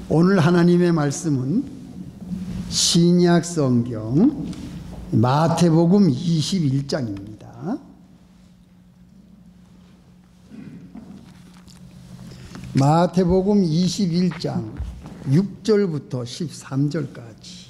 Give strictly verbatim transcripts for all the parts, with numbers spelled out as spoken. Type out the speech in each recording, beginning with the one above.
오늘 하나님의 말씀은 신약 성경 마태복음 이십일 장입니다. 마태복음 이십일 장 육 절부터 십삼 절까지.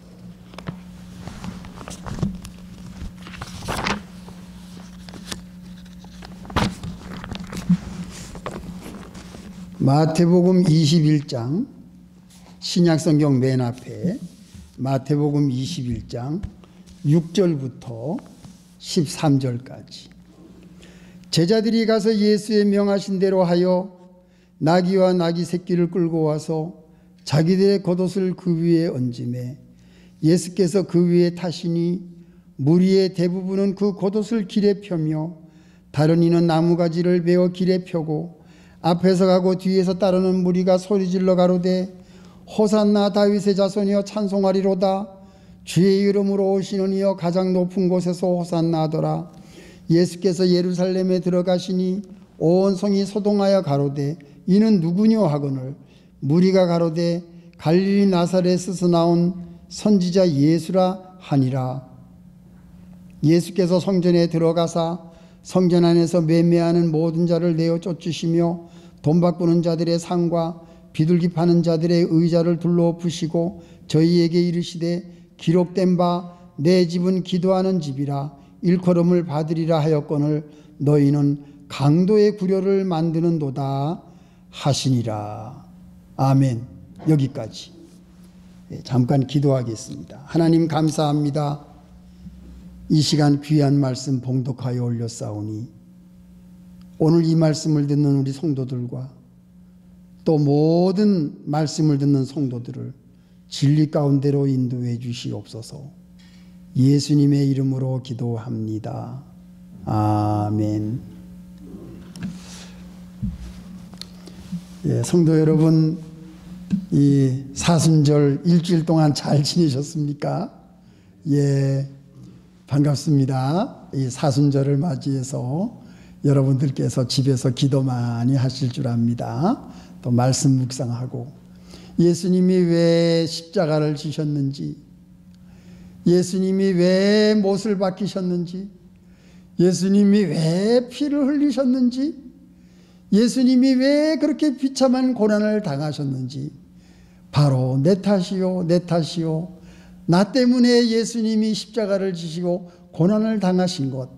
마태복음 이십일 장 신약성경 맨 앞에 마태복음 이십일 장 육 절부터 십삼 절까지. 제자들이 가서 예수의 명하신 대로 하여 나귀와 나귀 새끼를 끌고 와서 자기들의 겉옷을 그 위에 얹음에 예수께서 그 위에 타시니 무리의 대부분은 그 겉옷을 길에 펴며 다른 이는 나무가지를 베어 길에 펴고 앞에서 가고 뒤에서 따르는 무리가 소리질러 가로되 호산나 다윗의 자손이여 찬송하리로다. 주의 이름으로 오시는 이여 가장 높은 곳에서 호산나 하더라. 예수께서 예루살렘에 들어가시니 온 성이 소동하여 가로되 이는 누구뇨 하거늘 무리가 가로되 갈릴리 나사렛에서 나온 선지자 예수라 하니라. 예수께서 성전에 들어가사 성전 안에서 매매하는 모든 자를 내어 쫓으시며 돈 바꾸는 자들의 상과 비둘기 파는 자들의 의자를 둘러엎으시고 저희에게 이르시되 기록된 바 내 집은 기도하는 집이라 일컬음을 받으리라 하였거늘 너희는 강도의 구려를 만드는도다 하시니라. 아멘. 여기까지. 잠깐 기도하겠습니다. 하나님 감사합니다. 이 시간 귀한 말씀 봉독하여 올렸사오니 오늘 이 말씀을 듣는 우리 성도들과 또 모든 말씀을 듣는 성도들을 진리 가운데로 인도해 주시옵소서. 예수님의 이름으로 기도합니다. 아멘. 예, 성도 여러분, 이 사순절 일주일 동안 잘 지내셨습니까? 예, 반갑습니다. 이 사순절을 맞이해서 여러분들께서 집에서 기도 많이 하실 줄 압니다. 또 말씀 묵상하고 예수님이 왜 십자가를 지셨는지, 예수님이 왜 못을 박히셨는지, 예수님이 왜 피를 흘리셨는지, 예수님이 왜 그렇게 비참한 고난을 당하셨는지, 바로 내 탓이요 내 탓이요 나 때문에 예수님이 십자가를 지시고 고난을 당하신 것,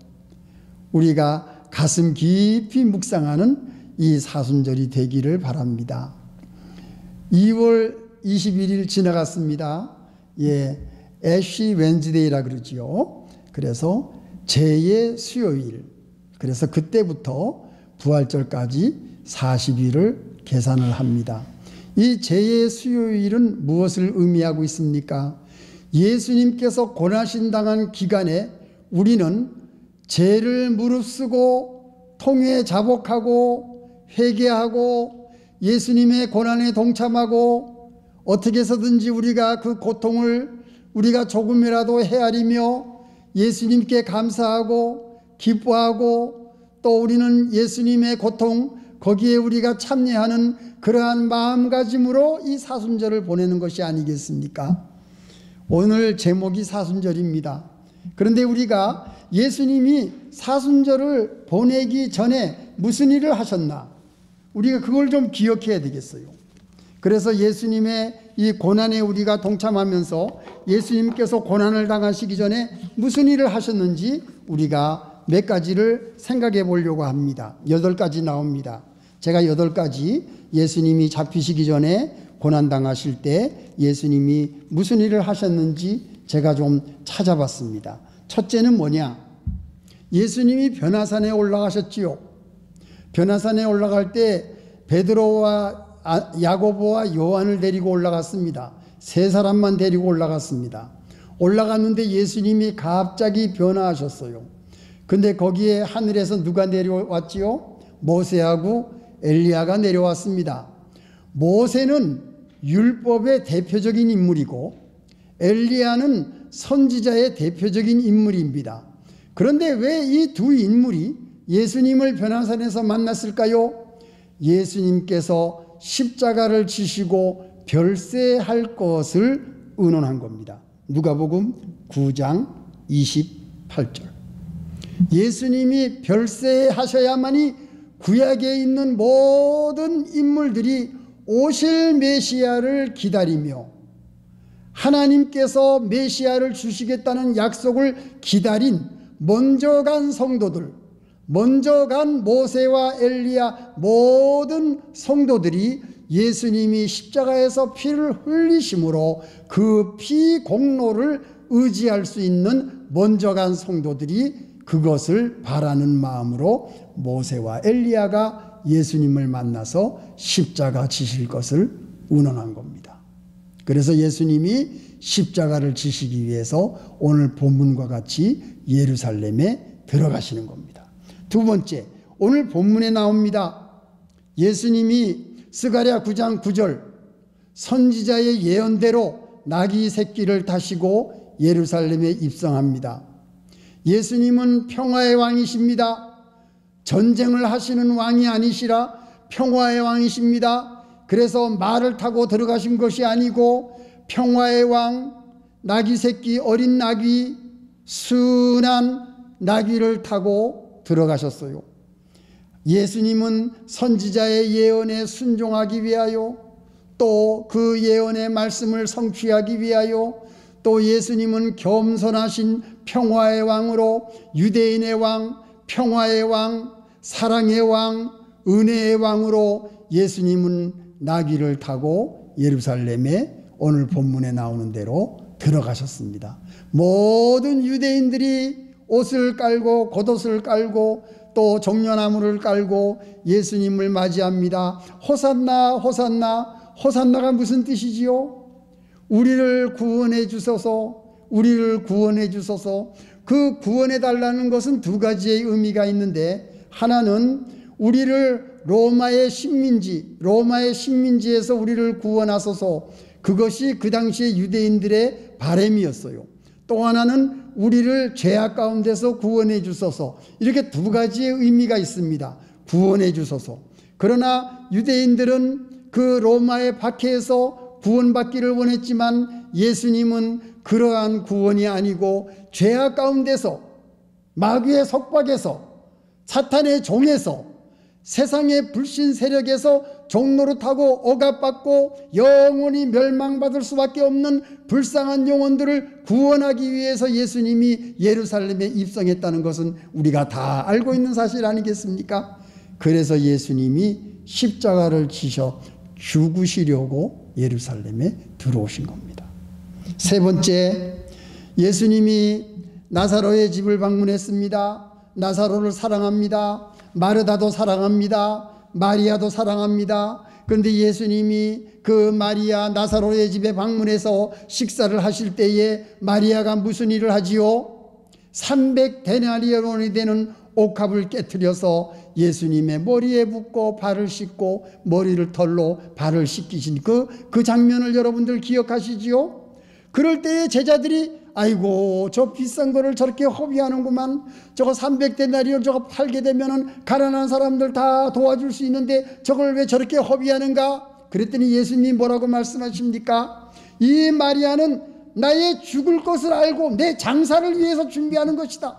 우리가 가슴 깊이 묵상하는 이 사순절이 되기를 바랍니다. 이월 이십일일 지나갔습니다. 예, 애쉬 웬즈데이라 그러지요. 그래서 제의 수요일, 그래서 그때부터 부활절까지 사십 일을 계산을 합니다. 이 제의 수요일은 무엇을 의미하고 있습니까? 예수님께서 고난신 당한 기간에 우리는 죄를 무릅쓰고 통회 자복하고 회개하고 예수님의 고난에 동참하고 어떻게 해서든지 우리가 그 고통을 우리가 조금이라도 헤아리며 예수님께 감사하고 기뻐하고 또 우리는 예수님의 고통 거기에 우리가 참여하는 그러한 마음가짐으로 이 사순절을 보내는 것이 아니겠습니까? 오늘 제목이 사순절입니다. 그런데 우리가 예수님이 사순절을 보내기 전에 무슨 일을 하셨나? 우리가 그걸 좀 기억해야 되겠어요. 그래서 예수님의 이 고난에 우리가 동참하면서 예수님께서 고난을 당하시기 전에 무슨 일을 하셨는지 우리가 몇 가지를 생각해 보려고 합니다. 여덟 가지 나옵니다. 제가 여덟 가지 예수님이 잡히시기 전에 고난 당하실 때 예수님이 무슨 일을 하셨는지 제가 좀 찾아봤습니다. 첫째는 뭐냐? 예수님이 변화산에 올라가셨지요. 변화산에 올라갈 때 베드로와 야고보와 요한을 데리고 올라갔습니다. 세 사람만 데리고 올라갔습니다. 올라갔는데 예수님이 갑자기 변화하셨어요. 근데 거기에 하늘에서 누가 내려왔지요? 모세하고 엘리야가 내려왔습니다. 모세는 율법의 대표적인 인물이고 엘리야는 선지자의 대표적인 인물입니다. 그런데 왜 이 두 인물이 예수님을 변화산에서 만났을까요? 예수님께서 십자가를 지시고 별세할 것을 의논한 겁니다. 누가복음 구 장 이십팔 절. 예수님이 별세하셔야만이 구약에 있는 모든 인물들이 오실 메시아를 기다리며 하나님께서 메시아를 주시겠다는 약속을 기다린 먼저 간 성도들, 먼저 간 모세와 엘리야 모든 성도들이 예수님이 십자가에서 피를 흘리심으로 그 피 공로를 의지할 수 있는 먼저 간 성도들이 그것을 바라는 마음으로 모세와 엘리야가 예수님을 만나서 십자가 지실 것을 의논한 겁니다. 그래서 예수님이 십자가를 지시기 위해서 오늘 본문과 같이 예루살렘에 들어가시는 겁니다. 두 번째, 오늘 본문에 나옵니다. 예수님이 스가랴 구 장 구 절 선지자의 예언대로 나귀 새끼를 타시고 예루살렘에 입성합니다. 예수님은 평화의 왕이십니다. 전쟁을 하시는 왕이 아니시라 평화의 왕이십니다. 그래서 말을 타고 들어가신 것이 아니고 평화의 왕, 나귀 새끼, 어린 나귀, 순한 나귀를 타고 들어가셨어요. 예수님은 선지자의 예언에 순종하기 위하여, 또 그 예언의 말씀을 성취하기 위하여, 또 예수님은 겸손하신 평화의 왕으로 유대인의 왕, 평화의 왕, 사랑의 왕, 은혜의 왕으로 예수님은 나귀를 타고 예루살렘에 오늘 본문에 나오는 대로 들어가셨습니다. 모든 유대인들이 옷을 깔고 겉옷을 깔고 또 종려나무를 깔고 예수님을 맞이합니다. 호산나 호산나. 호산나가 무슨 뜻이지요? 우리를 구원해 주소서, 우리를 구원해 주소서. 그 구원해 달라는 것은 두 가지의 의미가 있는데, 하나는 우리를 로마의 식민지, 로마의 식민지에서 우리를 구원하소서, 그것이 그 당시의 유대인들의 바람이었어요. 또 하나는 우리를 죄악 가운데서 구원해 주소서. 이렇게 두 가지의 의미가 있습니다. 구원해 주소서. 그러나 유대인들은 그 로마의 박해에서 구원받기를 원했지만 예수님은 그러한 구원이 아니고 죄악 가운데서, 마귀의 속박에서, 사탄의 종에서, 세상의 불신 세력에서 종노릇하고 억압받고 영원히 멸망받을 수밖에 없는 불쌍한 영혼들을 구원하기 위해서 예수님이 예루살렘에 입성했다는 것은 우리가 다 알고 있는 사실 아니겠습니까? 그래서 예수님이 십자가를 지셔 죽으시려고 예루살렘에 들어오신 겁니다. 세 번째, 예수님이 나사로의 집을 방문했습니다. 나사로를 사랑합니다. 마르다도 사랑합니다. 마리아도 사랑합니다. 그런데 예수님이 그 마리아 나사로의 집에 방문해서 식사를 하실 때에 마리아가 무슨 일을 하지요? 삼백 데나리온이 되는 옥합을 깨트려서 예수님의 머리에 붓고 발을 씻고 머리를 털로 발을 씻기신 그, 그 장면을 여러분들 기억하시지요? 그럴 때에 제자들이 아이고 저 비싼 거를 저렇게 허비하는구만. 저거 삼백 데나리온 저거 팔게 되면은 가난한 사람들 다 도와줄 수 있는데 저걸 왜 저렇게 허비하는가? 그랬더니 예수님이 뭐라고 말씀하십니까? 이 마리아는 나의 죽을 것을 알고 내 장사를 위해서 준비하는 것이다.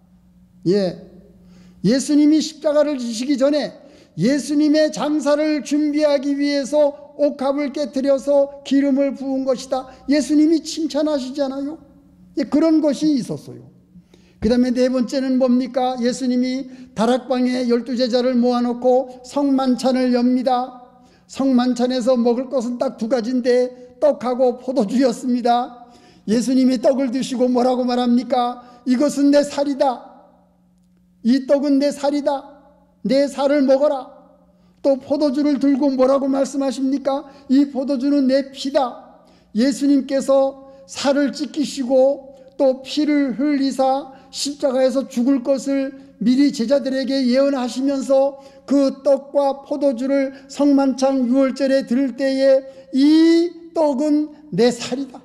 예, 예수님이 십자가를 지시기 전에 예수님의 장사를 준비하기 위해서 옥합을 깨트려서 기름을 부은 것이다. 예수님이 칭찬하시잖아요. 예, 그런 것이 있었어요. 그 다음에 네 번째는 뭡니까? 예수님이 다락방에 열두 제자를 모아놓고 성만찬을 엽니다. 성만찬에서 먹을 것은 딱 두 가지인데 떡하고 포도주였습니다. 예수님이 떡을 드시고 뭐라고 말합니까? 이것은 내 살이다. 이 떡은 내 살이다. 내 살을 먹어라. 또 포도주를 들고 뭐라고 말씀하십니까? 이 포도주는 내 피다. 예수님께서 살을 찢기시고 또 피를 흘리사 십자가에서 죽을 것을 미리 제자들에게 예언하시면서 그 떡과 포도주를 성만찬 유월절에 들을 때에 이 떡은 내 살이다.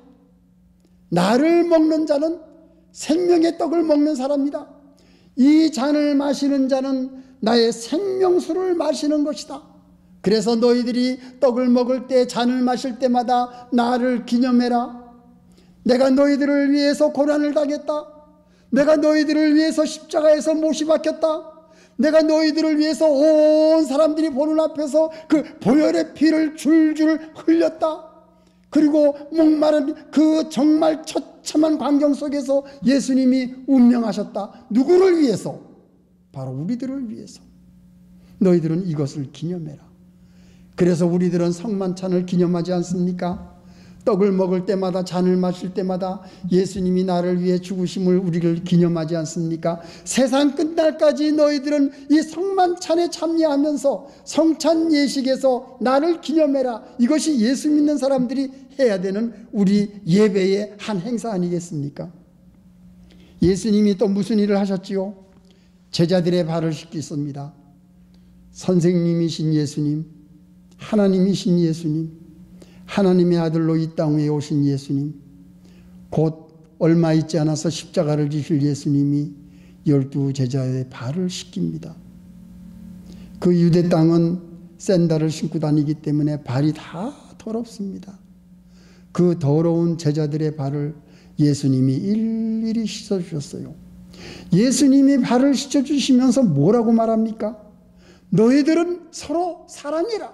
나를 먹는 자는 생명의 떡을 먹는 사람이다. 이 잔을 마시는 자는 나의 생명수를 마시는 것이다. 그래서 너희들이 떡을 먹을 때 잔을 마실 때마다 나를 기념해라. 내가 너희들을 위해서 고난을 당했다. 내가 너희들을 위해서 십자가에서 못이 박혔다. 내가 너희들을 위해서 온 사람들이 보는 앞에서 그 보혈의 피를 줄줄 흘렸다. 그리고 목마른 그 정말 처참한 광경 속에서 예수님이 운명하셨다. 누구를 위해서? 바로 우리들을 위해서. 너희들은 이것을 기념해라. 그래서 우리들은 성만찬을 기념하지 않습니까? 떡을 먹을 때마다 잔을 마실 때마다 예수님이 나를 위해 죽으심을 우리를 기념하지 않습니까? 세상 끝날까지 너희들은 이 성만찬에 참여하면서 성찬 예식에서 나를 기념해라. 이것이 예수 믿는 사람들이 해야 되는 우리 예배의 한 행사 아니겠습니까? 예수님이 또 무슨 일을 하셨지요? 제자들의 발을 씻겼습니다. 선생님이신 예수님, 하나님이신 예수님, 하나님의 아들로 이 땅에 오신 예수님, 곧 얼마 있지 않아서 십자가를 지실 예수님이 열두 제자의 발을 씻깁니다. 그 유대 땅은 샌들을 신고 다니기 때문에 발이 다 더럽습니다. 그 더러운 제자들의 발을 예수님이 일일이 씻어주셨어요. 예수님이 발을 씻어주시면서 뭐라고 말합니까? 너희들은 서로 사랑해라.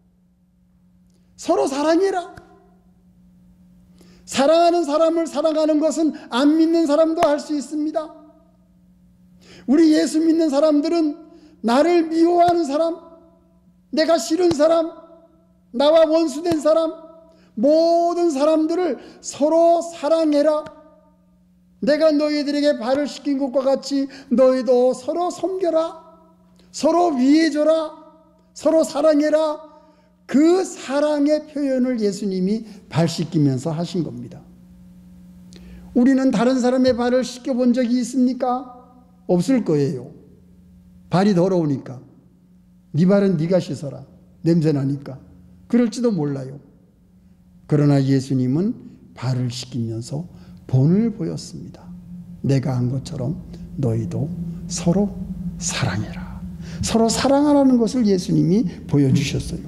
서로 사랑해라. 사랑하는 사람을 사랑하는 것은 안 믿는 사람도 할 수 있습니다. 우리 예수 믿는 사람들은 나를 미워하는 사람, 내가 싫은 사람, 나와 원수된 사람, 모든 사람들을 서로 사랑해라. 내가 너희들에게 발을 씻긴 것과 같이 너희도 서로 섬겨라. 서로 위해줘라. 서로 사랑해라. 그 사랑의 표현을 예수님이 발 씻기면서 하신 겁니다. 우리는 다른 사람의 발을 씻겨본 적이 있습니까? 없을 거예요. 발이 더러우니까. 네 발은 네가 씻어라. 냄새나니까. 그럴지도 몰라요. 그러나 예수님은 발을 씻기면서 본을 보였습니다. 내가 한 것처럼 너희도 서로 사랑해라. 서로 사랑하라는 것을 예수님이 보여주셨어요.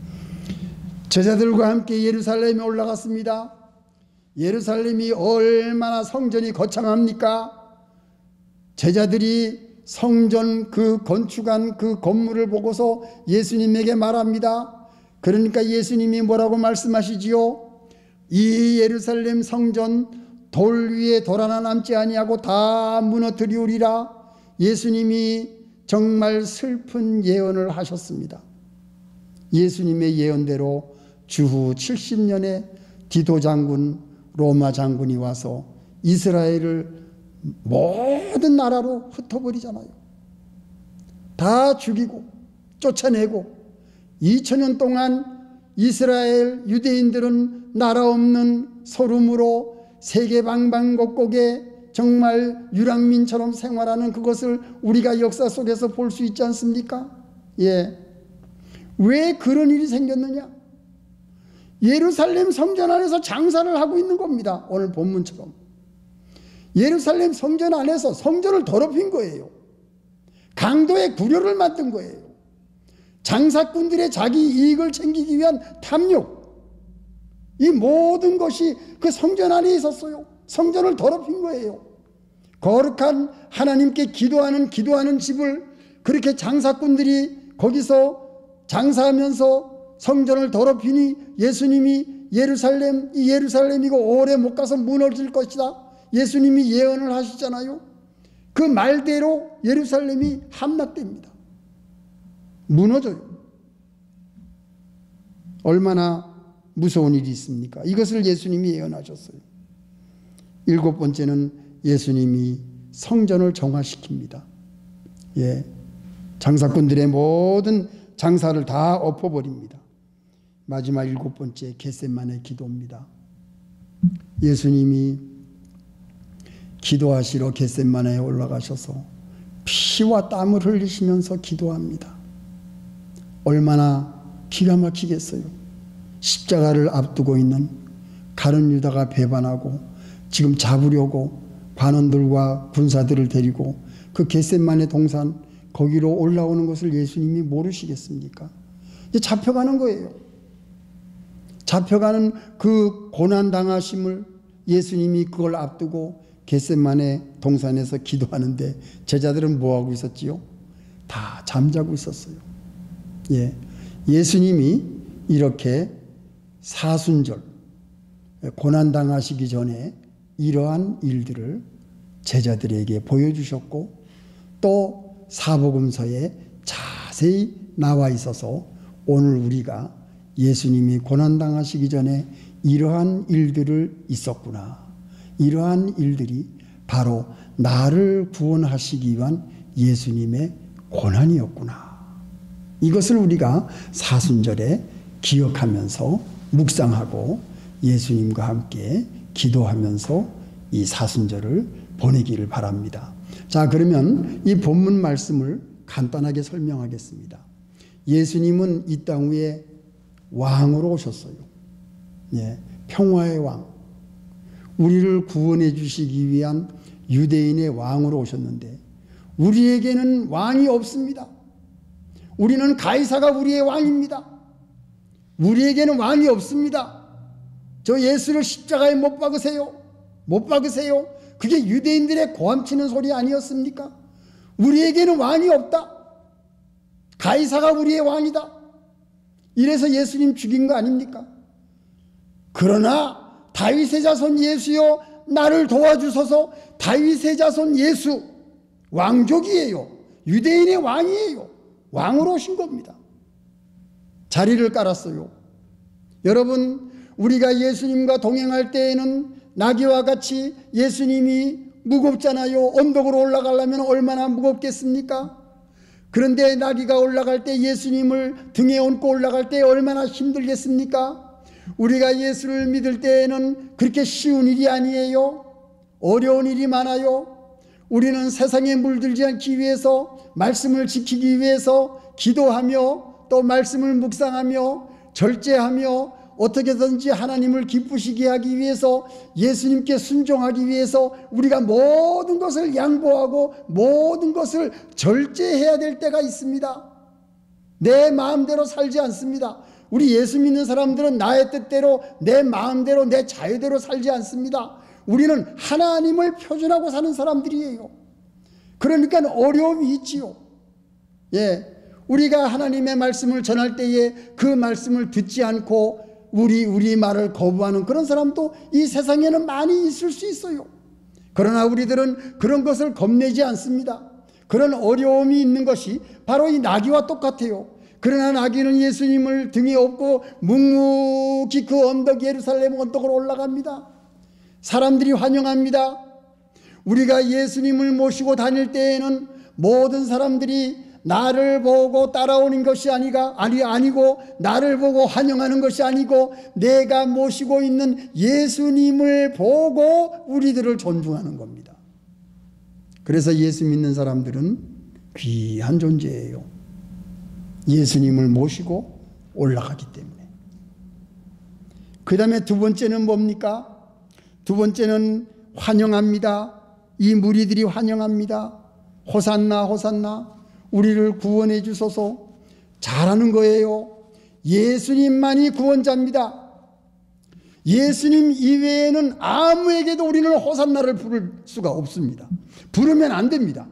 제자들과 함께 예루살렘에 올라갔습니다. 예루살렘이 얼마나 성전이 거창합니까? 제자들이 성전 그 건축한 그 건물을 보고서 예수님에게 말합니다. 그러니까 예수님이 뭐라고 말씀하시지요? 이 예루살렘 성전 돌 위에 돌 하나 남지 아니하고 다 무너뜨리우리라. 예수님이 정말 슬픈 예언을 하셨습니다. 예수님의 예언대로 주후 칠십 년에 디도 장군, 로마 장군이 와서 이스라엘을 모든 나라로 흩어버리잖아요. 다 죽이고 쫓아내고 이천 년 동안 이스라엘 유대인들은 나라 없는 소름으로 세계 방방곡곡에 정말 유랑민처럼 생활하는 그것을 우리가 역사 속에서 볼 수 있지 않습니까? 예. 왜 그런 일이 생겼느냐? 예루살렘 성전 안에서 장사를 하고 있는 겁니다. 오늘 본문처럼. 예루살렘 성전 안에서 성전을 더럽힌 거예요. 강도의 구려를 만든 거예요. 장사꾼들의 자기 이익을 챙기기 위한 탐욕. 이 모든 것이 그 성전 안에 있었어요. 성전을 더럽힌 거예요. 거룩한 하나님께 기도하는 기도하는 집을 그렇게 장사꾼들이 거기서 장사하면서 성전을 더럽히니 예수님이 예루살렘 이 예루살렘이고 오래 못 가서 무너질 것이다. 예수님이 예언을 하시잖아요. 그 말대로 예루살렘이 함락됩니다. 무너져요. 얼마나 무서운 일이 있습니까? 이것을 예수님이 예언하셨어요. 일곱 번째는 예수님이 성전을 정화시킵니다. 예, 장사꾼들의 모든 장사를 다 엎어버립니다. 마지막 일곱 번째 겟세마네 기도입니다. 예수님이 기도하시러 겟세마네에 올라가셔서 피와 땀을 흘리시면서 기도합니다. 얼마나 기가 막히겠어요. 십자가를 앞두고 있는 가룟 유다가 배반하고 지금 잡으려고 관원들과 군사들을 데리고 그 겟세마네 동산 거기로 올라오는 것을 예수님이 모르시겠습니까? 이제 잡혀가는 거예요. 잡혀가는 그 고난당하심을 예수님이 그걸 앞두고 겟세마네 동산에서 기도하는데 제자들은 뭐하고 있었지요? 다 잠자고 있었어요. 예, 예수님이 이렇게 사순절 고난당하시기 전에 이러한 일들을 제자들에게 보여주셨고 또 사복음서에 자세히 나와 있어서 오늘 우리가 예수님이 고난당하시기 전에 이러한 일들을 있었구나, 이러한 일들이 바로 나를 구원하시기 위한 예수님의 고난이었구나, 이것을 우리가 사순절에 기억하면서 묵상하고 예수님과 함께 기도하면서 이 사순절을 보내기를 바랍니다. 자, 그러면 이 본문 말씀을 간단하게 설명하겠습니다. 예수님은 이 땅 위에 왕으로 오셨어요. 예, 평화의 왕, 우리를 구원해 주시기 위한 유대인의 왕으로 오셨는데 우리에게는 왕이 없습니다. 우리는 가이사가 우리의 왕입니다. 우리에게는 왕이 없습니다. 저 예수를 십자가에 못 박으세요. 못 박으세요. 그게 유대인들의 고함치는 소리 아니었습니까? 우리에게는 왕이 없다. 가이사가 우리의 왕이다. 이래서 예수님 죽인 거 아닙니까? 그러나 다윗의 자손 예수여 나를 도와주소서. 다윗의 자손 예수 왕족이에요. 유대인의 왕이에요. 왕으로 오신 겁니다. 자리를 깔았어요. 여러분, 우리가 예수님과 동행할 때에는 나귀와 같이 예수님이 무겁잖아요. 언덕으로 올라가려면 얼마나 무겁겠습니까? 그런데 나귀가 올라갈 때 예수님을 등에 얹고 올라갈 때 얼마나 힘들겠습니까? 우리가 예수를 믿을 때에는 그렇게 쉬운 일이 아니에요. 어려운 일이 많아요. 우리는 세상에 물들지 않기 위해서, 말씀을 지키기 위해서 기도하며 또 말씀을 묵상하며 절제하며 어떻게든지 하나님을 기쁘시게 하기 위해서, 예수님께 순종하기 위해서 우리가 모든 것을 양보하고 모든 것을 절제해야 될 때가 있습니다. 내 마음대로 살지 않습니다. 우리 예수 믿는 사람들은 나의 뜻대로, 내 마음대로, 내 자유대로 살지 않습니다. 우리는 하나님을 표준하고 사는 사람들이에요. 그러니까 어려움이 있지요. 예, 우리가 하나님의 말씀을 전할 때에 그 말씀을 듣지 않고 우리 우리 말을 거부하는 그런 사람도 이 세상에는 많이 있을 수 있어요. 그러나 우리들은 그런 것을 겁내지 않습니다. 그런 어려움이 있는 것이 바로 이 나귀와 똑같아요. 그러나 나귀는 예수님을 등에 업고 묵묵히 그 언덕, 예루살렘 언덕으로 올라갑니다. 사람들이 환영합니다. 우리가 예수님을 모시고 다닐 때에는 모든 사람들이 나를 보고 따라오는 것이 아니가, 아니, 아니고 나를 보고 환영하는 것이 아니고 내가 모시고 있는 예수님을 보고 우리들을 존중하는 겁니다. 그래서 예수 믿는 사람들은 귀한 존재예요. 예수님을 모시고 올라가기 때문에. 그 다음에 두 번째는 뭡니까? 두 번째는 환영합니다. 이 무리들이 환영합니다. 호산나 호산나, 우리를 구원해 주소서. 잘하는 거예요. 예수님만이 구원자입니다. 예수님 이외에는 아무에게도 우리는 호산나를 부를 수가 없습니다. 부르면 안 됩니다.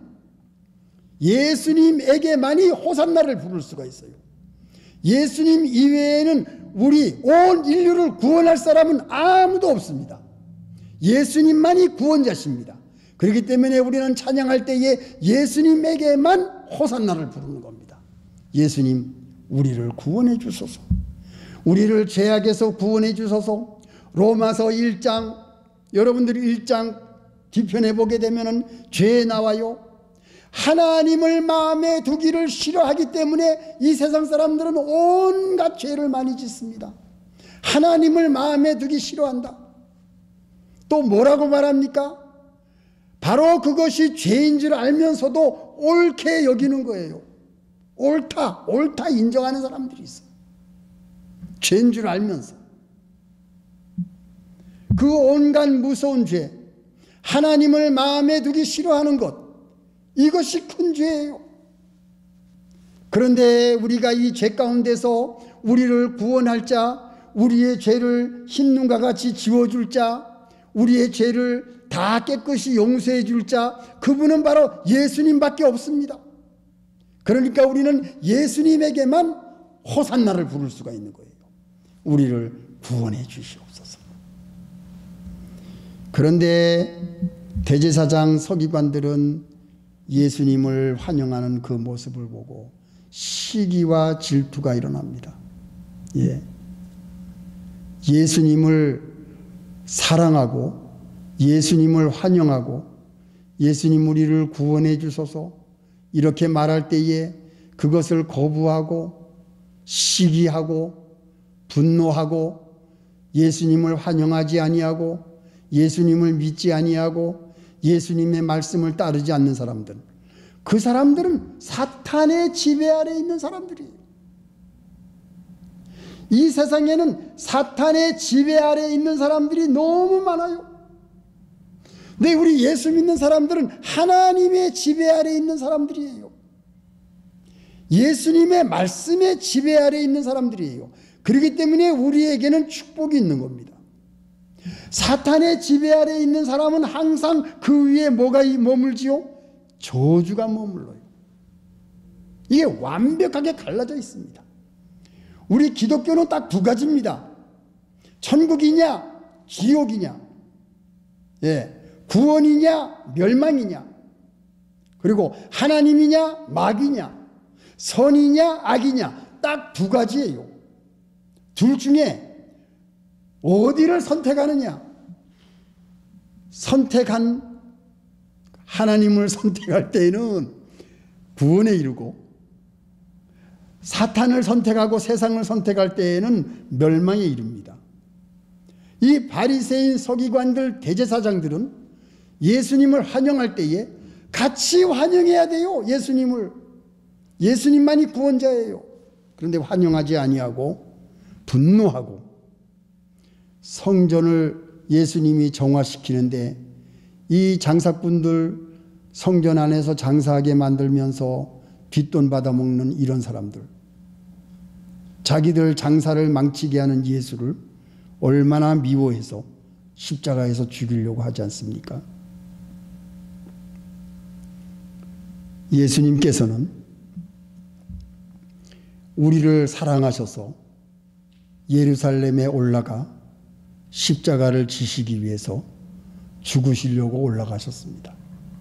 예수님에게만이 호산나를 부를 수가 있어요. 예수님 이외에는 우리 온 인류를 구원할 사람은 아무도 없습니다. 예수님만이 구원자십니다. 그렇기 때문에 우리는 찬양할 때에 예수님에게만 호산나를 부르는 겁니다. 예수님, 우리를 구원해 주소서. 우리를 죄악에서 구원해 주소서. 로마서 일 장, 여러분들이 일 장 뒤편에 보게 되면 죄에 나와요. 하나님을 마음에 두기를 싫어하기 때문에 이 세상 사람들은 온갖 죄를 많이 짓습니다. 하나님을 마음에 두기 싫어한다. 또 뭐라고 말합니까? 바로 그것이 죄인 줄 알면서도 옳게 여기는 거예요. 옳다, 옳다 인정하는 사람들이 있어요. 죄인 줄 알면서. 그 온갖 무서운 죄, 하나님을 마음에 두기 싫어하는 것, 이것이 큰 죄예요. 그런데 우리가 이 죄 가운데서 우리를 구원할 자, 우리의 죄를 흰 눈과 같이 지워줄 자, 우리의 죄를 다 깨끗이 용서해 줄 자, 그분은 바로 예수님밖에 없습니다. 그러니까 우리는 예수님에게만 호산나를 부를 수가 있는 거예요. 우리를 구원해 주시옵소서. 그런데 대제사장 서기관들은 예수님을 환영하는 그 모습을 보고 시기와 질투가 일어납니다. 예. 예수님을 사랑하고 예수님을 환영하고 예수님 우리를 구원해 주소서 이렇게 말할 때에 그것을 거부하고 시기하고 분노하고 예수님을 환영하지 아니하고 예수님을 믿지 아니하고 예수님의 말씀을 따르지 않는 사람들, 그 사람들은 사탄의 지배 아래 있는 사람들이에요. 이 세상에는 사탄의 지배 아래 있는 사람들이 너무 많아요. 근데 우리 예수 믿는 사람들은 하나님의 지배 아래 있는 사람들이에요. 예수님의 말씀의 지배 아래 있는 사람들이에요. 그렇기 때문에 우리에게는 축복이 있는 겁니다. 사탄의 지배 아래 있는 사람은 항상 그 위에 뭐가 머물지요? 저주가 머물러요. 이게 완벽하게 갈라져 있습니다. 우리 기독교는 딱 두 가지입니다. 천국이냐 지옥이냐, 예, 구원이냐 멸망이냐, 그리고 하나님이냐 마귀냐, 선이냐 악이냐, 딱 두 가지예요. 둘 중에 어디를 선택하느냐? 선택한 하나님을 선택할 때에는 구원에 이르고, 사탄을 선택하고 세상을 선택할 때에는 멸망에 이릅니다. 이 바리새인 서기관들 대제사장들은 예수님을 환영할 때에 같이 환영해야 돼요. 예수님을. 예수님만이 구원자예요. 그런데 환영하지 아니하고 분노하고, 성전을 예수님이 정화시키는데 이 장사꾼들 성전 안에서 장사하게 만들면서 뒷돈 받아먹는 이런 사람들, 자기들 장사를 망치게 하는 예수를 얼마나 미워해서 십자가에서 죽이려고 하지 않습니까? 예수님께서는 우리를 사랑하셔서 예루살렘에 올라가 십자가를 지시기 위해서 죽으시려고 올라가셨습니다.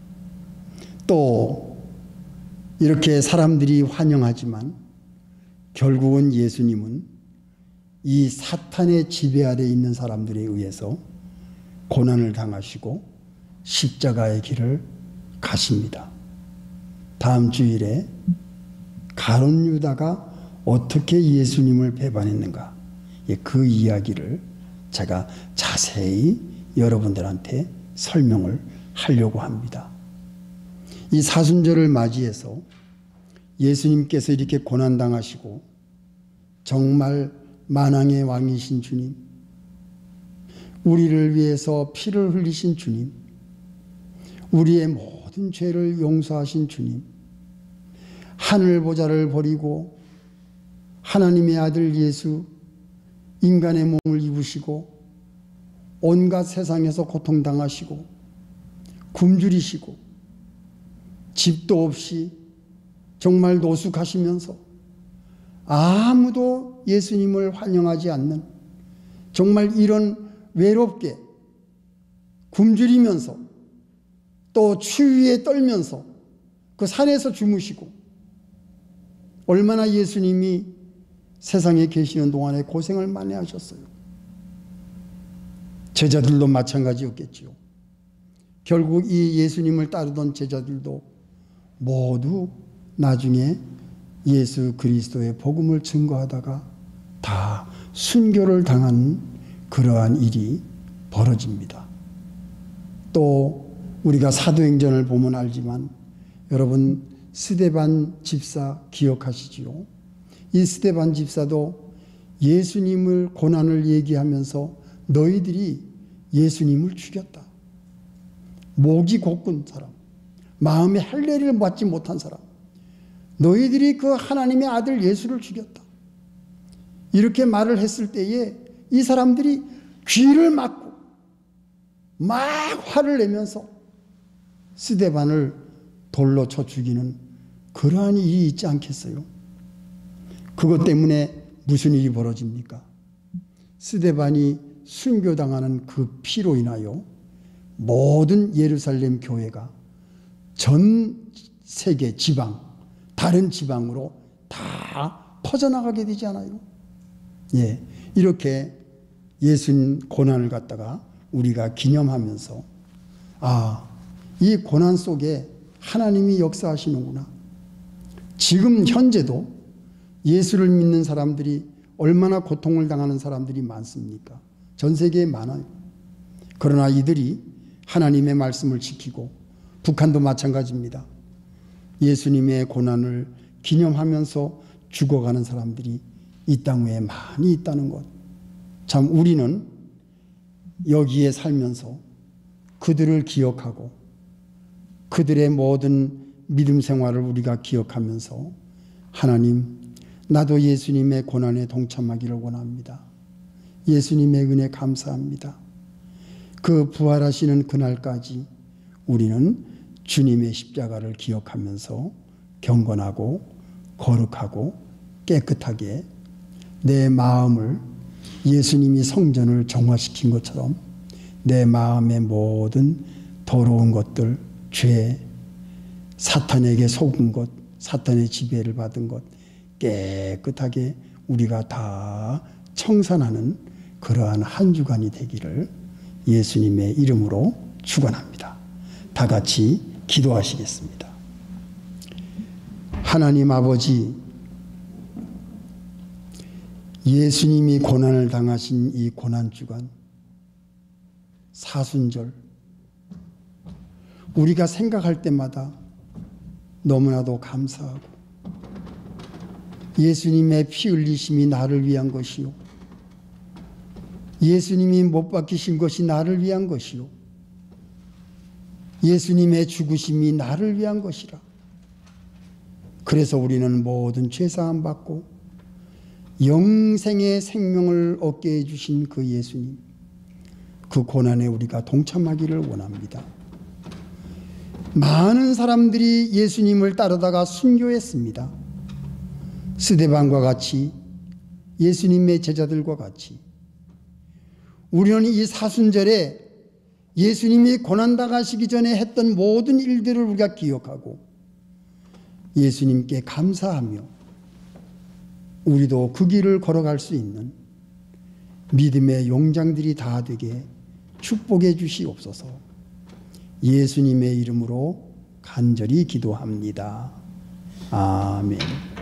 또 이렇게 사람들이 환영하지만 결국은 예수님은 이 사탄의 지배 아래 있는 사람들에 의해서 고난을 당하시고 십자가의 길을 가십니다. 다음 주일에 가룟 유다가 어떻게 예수님을 배반했는가, 그 이야기를 제가 자세히 여러분들한테 설명을 하려고 합니다. 이 사순절을 맞이해서 예수님께서 이렇게 고난당하시고 정말 만왕의 왕이신 주님, 우리를 위해서 피를 흘리신 주님, 우리의 모든 죄를 용서하신 주님, 하늘 보좌를 버리고 하나님의 아들 예수 인간의 몸을 입으시고 온갖 세상에서 고통당하시고 굶주리시고 집도 없이 정말 노숙하시면서 아무도 예수님을 환영하지 않는, 정말 이런 외롭게 굶주리면서 또 추위에 떨면서 그 산에서 주무시고, 얼마나 예수님이 세상에 계시는 동안에 고생을 많이 하셨어요. 제자들도 마찬가지였겠지요. 결국 이 예수님을 따르던 제자들도 모두 나중에 예수 그리스도의 복음을 증거하다가 다 순교를 당한 그러한 일이 벌어집니다. 또 우리가 사도행전을 보면 알지만, 여러분 스데반 집사 기억하시지요? 이 스데반 집사도 예수님을 고난을 얘기하면서 너희들이 예수님을 죽였다, 목이 곧군 사람, 마음에 할례를 받지 못한 사람, 너희들이 그 하나님의 아들 예수를 죽였다. 이렇게 말을 했을 때에 이 사람들이 귀를 막고 막 화를 내면서 스데반을 돌로 쳐 죽이는 그러한 일이 있지 않겠어요? 그것 때문에 무슨 일이 벌어집니까? 스데반이 순교당하는 그 피로 인하여 모든 예루살렘 교회가 전 세계 지방, 다른 지방으로 다 퍼져나가게 되지 않아요? 예, 이렇게 예수님 고난을 갖다가 우리가 기념하면서 아, 이 고난 속에 하나님이 역사하시는구나. 지금 현재도 예수를 믿는 사람들이 얼마나 고통을 당하는 사람들이 많습니까? 전 세계에 많아요. 그러나 이들이 하나님의 말씀을 지키고, 북한도 마찬가지입니다. 예수님의 고난을 기념하면서 죽어가는 사람들이 이 땅 위에 많이 있다는 것. 참 우리는 여기에 살면서 그들을 기억하고 그들의 모든 믿음 생활을 우리가 기억하면서 하나님, 나도 예수님의 고난에 동참하기를 원합니다. 예수님의 은혜 감사합니다. 그 부활하시는 그날까지 우리는 주님의 십자가를 기억하면서 경건하고 거룩하고 깨끗하게 내 마음을 예수님이 성전을 정화시킨 것처럼 내 마음의 모든 더러운 것들, 죄, 사탄에게 속은 것, 사탄의 지배를 받은 것 깨끗하게 우리가 다 청산하는 그러한 한 주간이 되기를 예수님의 이름으로 축원합니다. 다 같이 기도하시겠습니다. 하나님 아버지, 예수님이 고난을 당하신 이 고난주간, 사순절, 우리가 생각할 때마다 너무나도 감사하고 예수님의 피 흘리심이 나를 위한 것이요, 예수님이 못 박히신 것이 나를 위한 것이요, 예수님의 죽으심이 나를 위한 것이라. 그래서 우리는 모든 죄사함 받고 영생의 생명을 얻게 해주신 그 예수님, 그 고난에 우리가 동참하기를 원합니다. 많은 사람들이 예수님을 따르다가 순교했습니다. 스데반과 같이, 예수님의 제자들과 같이 우리는 이 사순절에 예수님이 고난당하시기 전에 했던 모든 일들을 우리가 기억하고 예수님께 감사하며 우리도 그 길을 걸어갈 수 있는 믿음의 용장들이 다 되게 축복해 주시옵소서. 예수님의 이름으로 간절히 기도합니다. 아멘.